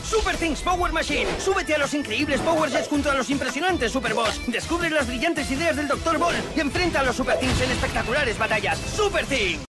Super Things Power Machine. Súbete a los increíbles Power Jets junto a los impresionantes Superboss. Descubre las brillantes ideas del Dr. Ball y enfrenta a los Super Things en espectaculares batallas. Super Things.